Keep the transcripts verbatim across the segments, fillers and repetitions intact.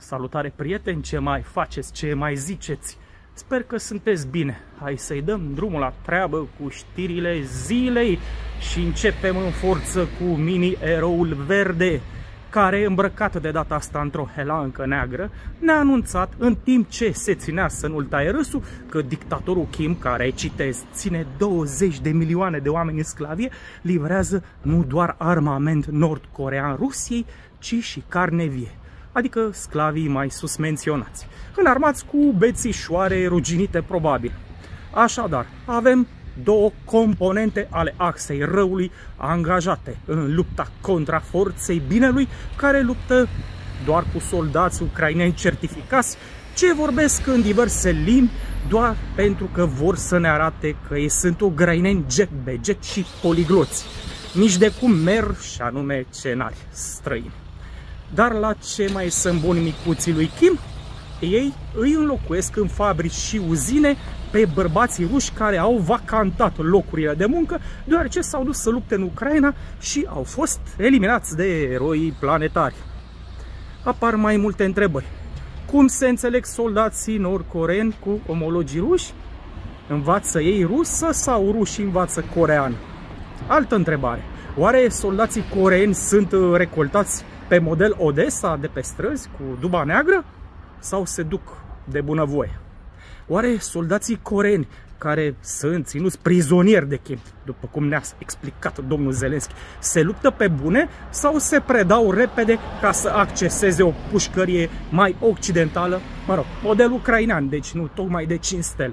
Salutare prieteni, ce mai faceți, ce mai ziceți? Sper că sunteți bine. Hai să-i dăm drumul la treabă cu știrile zilei și începem în forță cu mini-eroul verde, care, îmbrăcat de data asta într-o helancă neagră, ne-a anunțat, în timp ce se ținea să nu-l taie râsul, că dictatorul Kim, care, citez, ține douăzeci de milioane de oameni în sclavie, livrează nu doar armament nord-corean Rusiei, ci și carne vie, adică sclavii mai sus menționați, înarmați cu bețișoare ruginite probabil. Așadar, avem două componente ale axei răului angajate în lupta contra forței binelui, care luptă doar cu soldați ucraineni certificați, ce vorbesc în diverse limbi doar pentru că vor să ne arate că ei sunt ucraineni jet be jet și poligloți, nici de cum merg și anume scenari străini. Dar la ce mai sunt buni micuții lui Kim? Ei îi înlocuiesc în fabrici și uzine pe bărbații ruși care au vacantat locurile de muncă, deoarece s-au dus să lupte în Ucraina și au fost eliminați de eroi planetari. Apar mai multe întrebări. Cum se înțeleg soldații nord-coreeni cu omologii ruși? Învață ei rusă sau rușii învață coreană? Altă întrebare. Oare soldații coreeni sunt recoltați pe model Odessa de pe străzi cu duba neagră? Sau se duc de bunăvoie? Oare soldații coreeni care sunt ținuți prizonieri de Kim, după cum ne-a explicat domnul Zelenski, se luptă pe bune sau se predau repede ca să acceseze o pușcărie mai occidentală, mă rog, model ucrainean, deci nu tocmai de cinci stele?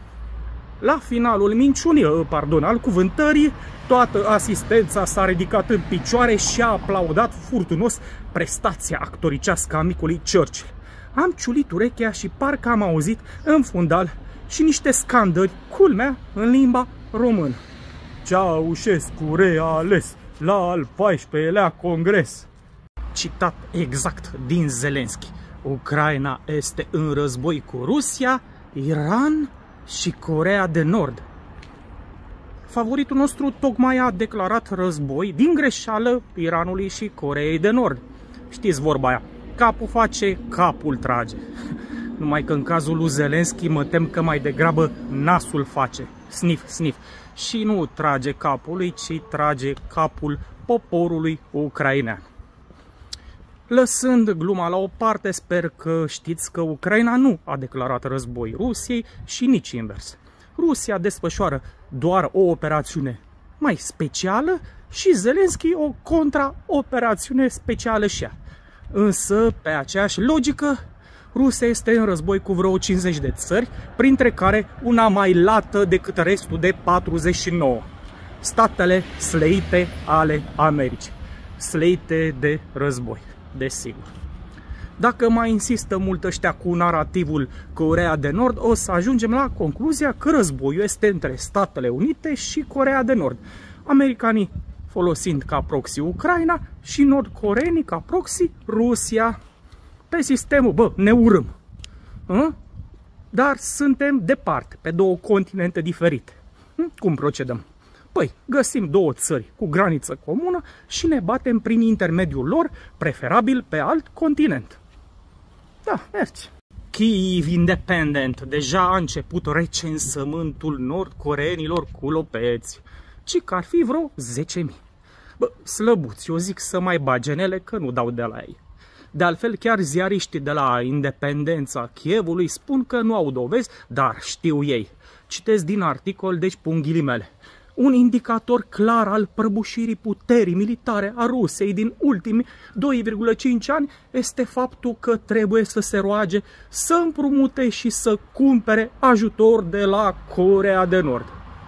La finalul minciunii, pardon, al cuvântării, toată asistența s-a ridicat în picioare și a aplaudat furtunos prestația actoricească a micului Churchill. Am ciulit urechea și parcă am auzit în fundal și niște scandări, culmea, în limba română. Ceaușescu reales la al paisprezecelea congres. Citat exact din Zelenski. Ucraina este în război cu Rusia, Iran și Coreea de Nord. Favoritul nostru tocmai a declarat război din greșeală Iranului și Coreei de Nord. Știți vorba aia, capul face, capul trage. Numai că în cazul lui Zelenski mă tem că mai degrabă nasul face. Snif, snif. Și nu trage capului, ci trage capul poporului ucrainean. Lăsând gluma la o parte, sper că știți că Ucraina nu a declarat război Rusiei și nici invers. Rusia desfășoară doar o operațiune mai specială și Zelenski o contraoperațiune specială și ea. Însă, pe aceeași logică, Rusia este în război cu vreo cincizeci de țări, printre care una mai lată decât restul de patruzeci și nouă. Statele slăite ale Americii. Slăite de război, desigur. Dacă mai insistă mult ăștia cu narativul Coreea de Nord, o să ajungem la concluzia că războiul este între Statele Unite și Coreea de Nord. Americanii folosind ca proxy Ucraina și nord-coreenii ca proxy Rusia. Pe sistemul, bă, ne urâm. Hă? Dar suntem departe, pe două continente diferite. Cum procedăm? Păi, găsim două țări cu graniță comună și ne batem prin intermediul lor, preferabil pe alt continent. Da, mergi. Kyiv Independent. Deja a început recensământul nord-coreenilor cu lopeți, ci că ar fi vreo zece mii. Bă, slăbuți, eu zic să mai bage în ele că nu dau de la ei. De altfel, chiar ziariștii de la Independența Chievului spun că nu au dovezi, dar știu ei. Citesc din articol, deci pun ghilimele. Un indicator clar al prăbușirii puterii militare a Rusiei din ultimii doi virgulă cinci ani este faptul că trebuie să se roage, să împrumute și să cumpere ajutor de la Coreea de Nord.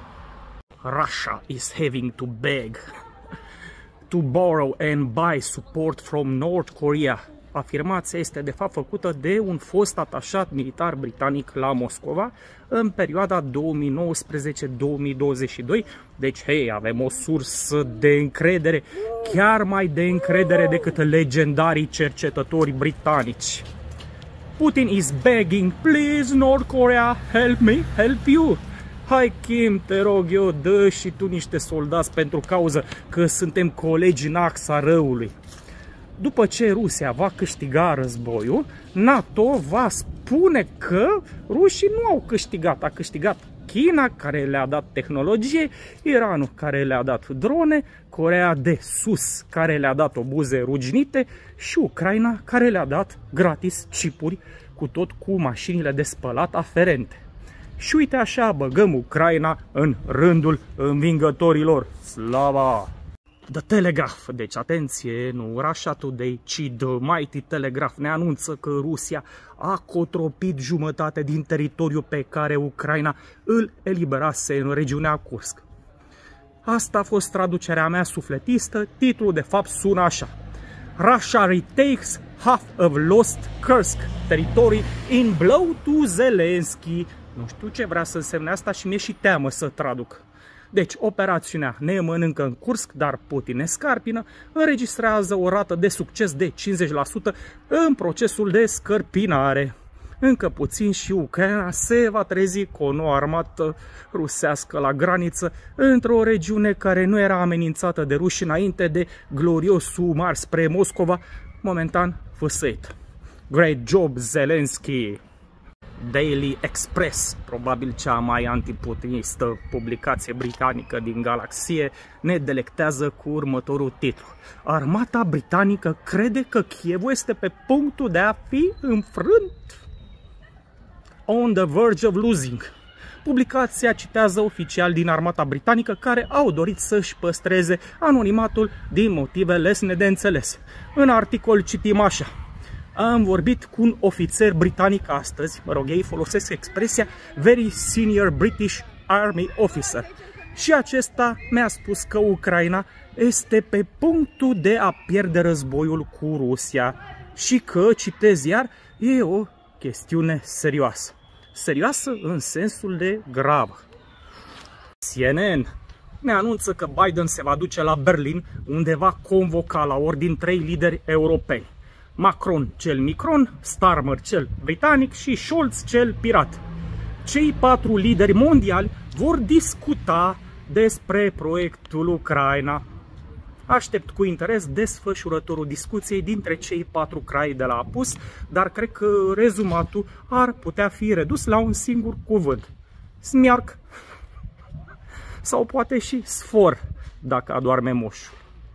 Russia is having to beg to borrow and buy support from North Korea. Afirmația este de fapt făcută de un fost atașat militar britanic la Moscova în perioada două mii nouăsprezece două mii douăzeci și doi. Deci, hei, avem o sursă de încredere, chiar mai de încredere decât legendarii cercetători britanici. Putin is begging, please North Korea, help me, help you. Hai, Kim, te rog eu, dă și tu niște soldați pentru cauză, că suntem colegi în axa răului. după ce Rusia va câștiga războiul, NATO va spune că rușii nu au câștigat, a câștigat China, care le-a dat tehnologie, Iranul, care le-a dat drone, Coreea de Sus, care le-a dat obuze ruginite și Ucraina, care le-a dat gratis chipuri cu tot cu mașinile de spălat aferente. Și uite așa băgăm Ucraina în rândul învingătorilor. Slava! The Telegraph, deci atenție, nu Russia Today, ci The Mighty Telegraph ne anunță că Rusia a cotropit jumătate din teritoriul pe care Ucraina îl eliberase în regiunea Kursk. Asta a fost traducerea mea sufletistă, titlul de fapt sună așa: Russia retakes half of lost Kursk territory in blow to Zelensky. Nu știu ce vrea să însemne asta și mi-e și teamă să traduc. Deci, operațiunea ne mănâncă în Kursk, dar Putin ne scarpină, înregistrează o rată de succes de cincizeci la sută în procesul de scărpinare. Încă puțin și Ucraina se va trezi cu o nouă armată rusească la graniță, într-o regiune care nu era amenințată de ruși înainte de gloriosul mars spre Moscova, momentan făsăit. Great job, Zelensky! Daily Express, probabil cea mai antiputinistă publicație britanică din galaxie, ne delectează cu următorul titlu: Armata britanică crede că Kievul este pe punctul de a fi înfrânt. On the verge of losing. Publicația citează oficiali din armata britanică care au dorit să-și păstreze anonimatul din motive lesne de înțeles. În articol citim așa: am vorbit cu un ofițer britanic astăzi, mă rog, ei folosesc expresia very senior British Army officer, și acesta mi-a spus că Ucraina este pe punctul de a pierde războiul cu Rusia și că, citez iar, e o chestiune serioasă. Serioasă în sensul de gravă. C N N ne anunță că Biden se va duce la Berlin, unde va convoca la ordin trei lideri europeni: Macron cel micron, Starmer cel britanic și Scholz cel pirat. Cei patru lideri mondiali vor discuta despre proiectul Ucraina. Aștept cu interes desfășurătorul discuției dintre cei patru crai de la apus, dar cred că rezumatul ar putea fi redus la un singur cuvânt: smiarc. Sau poate și sfor, dacă adorme moșul.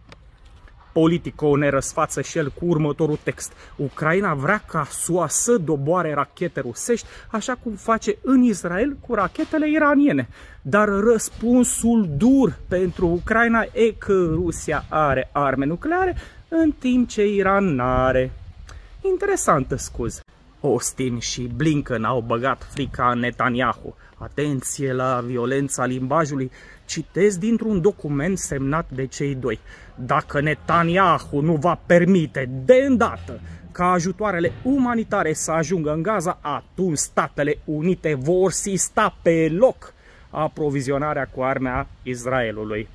Politico ne răsfață și el cu următorul text: Ucraina vrea ca S U A să doboare rachete rusești, așa cum face în Israel cu rachetele iraniene. Dar răspunsul dur pentru Ucraina e că Rusia are arme nucleare, în timp ce Iran n-are. Interesantă scuză. Austin și Blinken au băgat frica în Netanyahu. Atenție la violența limbajului. Citez dintr-un document semnat de cei doi: dacă Netanyahu nu va permite de îndată ca ajutoarele umanitare să ajungă în Gaza, atunci Statele Unite vor sista pe loc aprovizionarea cu arme a Israelului.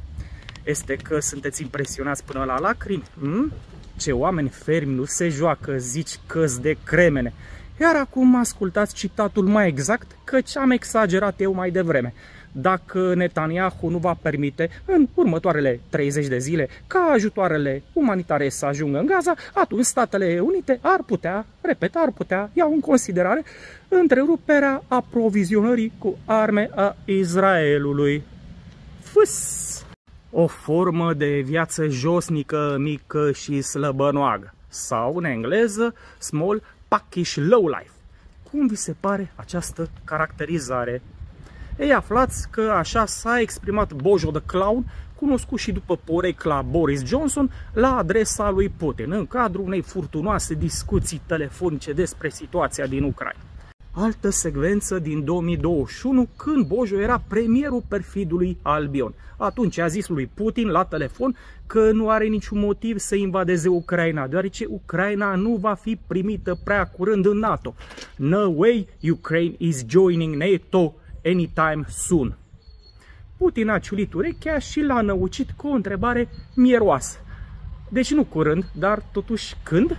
Este că sunteți impresionați până la lacrimi? Hm? Ce oameni fermi nu se joacă, zici că-s de cremene. Iar acum ascultați citatul mai exact, căci am exagerat eu mai devreme. Dacă Netanyahu nu va permite în următoarele treizeci de zile ca ajutoarele umanitare să ajungă în Gaza, atunci Statele Unite ar putea, repet, ar putea ia în considerare întreruperea aprovizionării cu arme a Israelului. Fâs! O formă de viață josnică, mică și slăbănoagă. Sau, în engleză, small packish low life. Cum vi se pare această caracterizare? Ei, aflați că așa s-a exprimat Bojo the Clown, cunoscut și după porecla Boris Johnson, la adresa lui Putin, în cadrul unei furtunoase discuții telefonice despre situația din Ucraina. Altă secvență din două mii douăzeci și unu, când Bojo era premierul perfidului Albion. Atunci a zis lui Putin la telefon că nu are niciun motiv să invadeze Ucraina, deoarece Ucraina nu va fi primită prea curând în NATO. No way Ukraine is joining NATO anytime soon. Putin a ciulit urechea și l-a năucit cu o întrebare mieroasă. Deci nu curând, dar totuși când?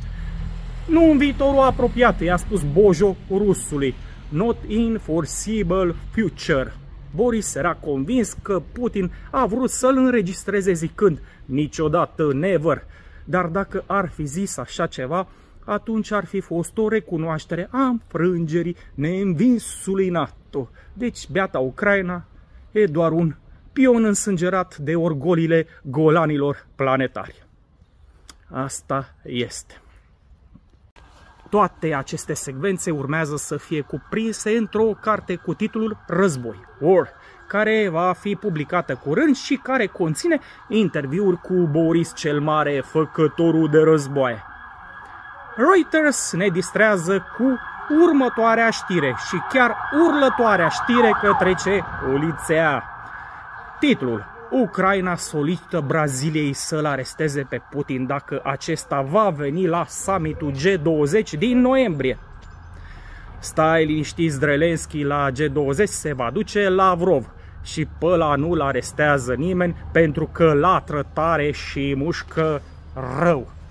Nu în viitorul apropiat, i-a spus Bojo rusului. Not in foreseeable future. Boris era convins că Putin a vrut să-l înregistreze zicând niciodată, never. dar dacă ar fi zis așa ceva, atunci ar fi fost o recunoaștere a înfrângerii neînvinsului NATO. Deci, beata Ucraina e doar un pion însângerat de orgolile golanilor planetari. Asta este. Toate aceste secvențe urmează să fie cuprinse într-o carte cu titlul Război, War, care va fi publicată curând și care conține interviuri cu Boris cel Mare, făcătorul de războaie. Reuters ne distrează cu următoarea știre și chiar urlătoarea știre către ce ulițea. Titlul: Ucraina solicită Braziliei să-l aresteze pe Putin dacă acesta va veni la summitul G douăzeci din noiembrie. Stai liniștit, Zelenski, la G douăzeci se va duce Lavrov și pe ăla nu-l arestează nimeni pentru că latră tare și mușcă rău.